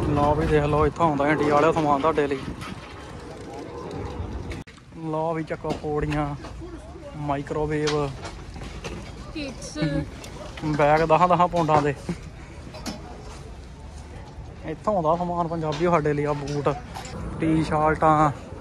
लो भी देख लो इत्थों आउंदा इंडिया वाले समान तुहाडे लई। लो भी चक्को पौड़ियां, माइक्रोवेव, बैग 10-10 पौंडां दे। इत्थों आउंदा समान पंजाबी साडे लई। बूट, टी शर्टां,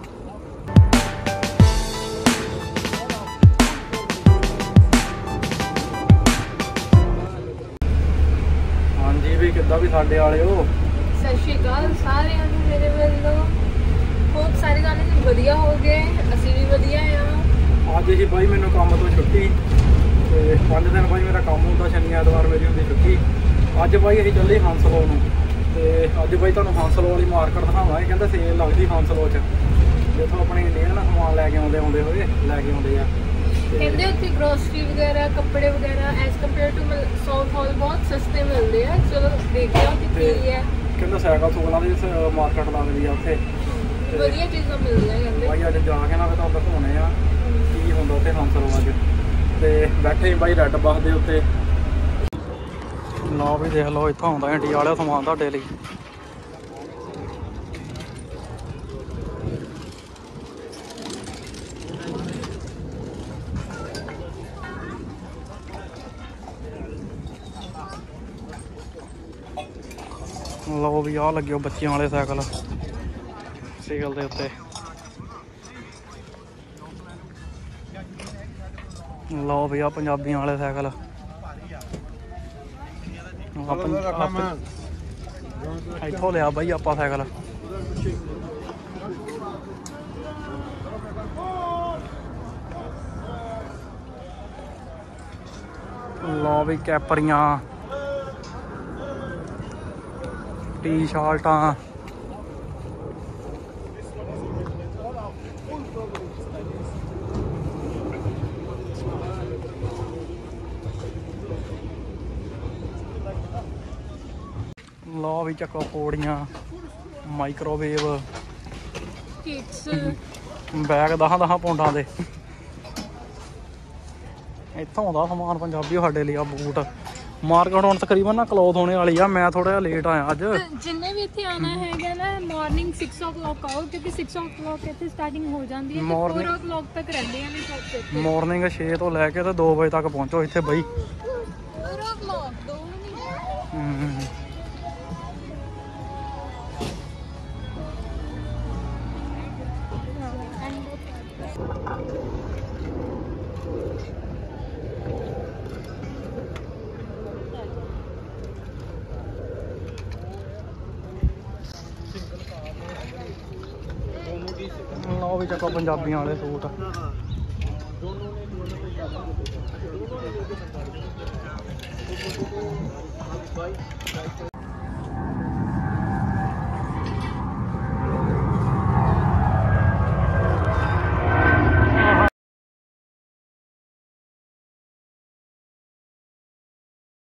भी किद्दां भी साडे वाले हो। सत श्री अकाल सारिਆਂ ਨੂੰ मेरे ਵੱਲੋਂ। होप सारे गाने वधिया हो गए, ਅਸੀਂ भी वधिया आ। ਅੱਜ ਹੀ ਬਾਈ ਮੈਨੂੰ ਕੰਮ ਤੋਂ ਛੁੱਟੀ ਤੇ 5 ਦਿਨ ਬਾਈ ਮੇਰਾ ਕੰਮ ਹੁੰਦਾ, ਸ਼ਨੀ ਐਤਵਾਰ ਮੇਰੀ ਹੁੰਦੀ ਛੁੱਟੀ। ਅੱਜ ਬਾਈ ਅਸੀਂ ਚੱਲੇ ਹੰਸਲੋ ਨੂੰ ਤੇ ਅੱਜ ਬਾਈ ਤੁਹਾਨੂੰ ਹੰਸਲੋ ਵਾਲੀ ਮਾਰਕੀਟ ਦਿਖਾਵਾਂਗੇ। ਕਹਿੰਦਾ ਸੇਲ ਲੱਗਦੀ ਹੰਸਲੋ 'ਚ, ਜਿੱਥੋਂ ਆਪਣੇ ਇੰਡੀਅਨ ਸਮਾਨ ਲੈ ਕੇ ਆਉਂਦੇ ਹੋਏ ਲੈ ਕੇ ਆਉਂਦੇ ਆ। ਕਹਿੰਦੇ ਉੱਥੇ ਗਰੋਸਰੀ ਵਗੈਰਾ, ਕੱਪੜੇ ਵਗੈਰਾ as compare to Southall ਬਹੁਤ ਸਸਤੇ ਮਿਲਦੇ ਆ। ਚਲੋ ਦੇਖਦੇ ਹਾਂ ਕਿ ਕੀ ਹੈ। ਕਹਿੰਦਾ ਸਾਈਕਲ ਸੁਕਲਾਂ ਦੀ ਮਾਰਕੀਟ ਲੱਗਦੀ ਆ ਉੱਥੇ, ਵਧੀਆ ਚੀਜ਼ਾਂ ਮਿਲਦੀਆਂ। ਕਹਿੰਦੇ ਬਾਈ ਅੱਜ ਜਾ ਕੇ ਨਾ ਤੁਹਾਨੂੰ ਦਿਖਾਉਣੇ ਆ ਕੀ ਹੁੰਦਾ ਉੱਥੇ ਹੰਸਲੋ ਅੱਜ। ਤੇ ਬੈਠੇ ਬਾਈ ਰੈੱਡ ਬੱਸ ਦੇ ਉੱਤੇ। ਲਓ ਵੀ ਦੇਖ ਲਓ ਇੱਥੋਂ ਆਉਂਦਾ ਇੰਡੀਆ ਵਾਲਾ ਸਮਾਨ ਤੁਹਾਡੇ ਲਈ। लो भी आ लगे बच्चों वाले साइकिल सेल के उत्ते। लो भी आ पंजाबियों वाले साइकिल इत्थों लिया बई आपा साइकिल। लो भी कैपरियां, टी शर्टां, लो भी चक्को पौड़ियां, माइक्रोवेव, बैग 10-10 पौंडां दे। इत्थों आउंदा समान पंजाबी साडे लई। बूट मार्केट ਹੁਣ तकरीबन ना क्लोज होने वाली आ। मैं थोड़ा लेट आया अज। जिन्हें भी इत्थे आना हैगा ना मॉर्निंग 6 o'clock आओ, क्योंकि 6 o'clock इत्थे स्टार्टिंग हो जाती है। 4 o'clock तक रहंदे हैं शॉप ते। मॉर्निंग 6 ਤੋਂ ਲੈ ਕੇ ਤੇ 2 ਵਜੇ ਤੱਕ ਪਹੁੰਚੋ ਇੱਥੇ ਬਈ। 4 o'clock 2 ਨਹੀਂ। लो भी चक्को पंजाबियों वाले सूट।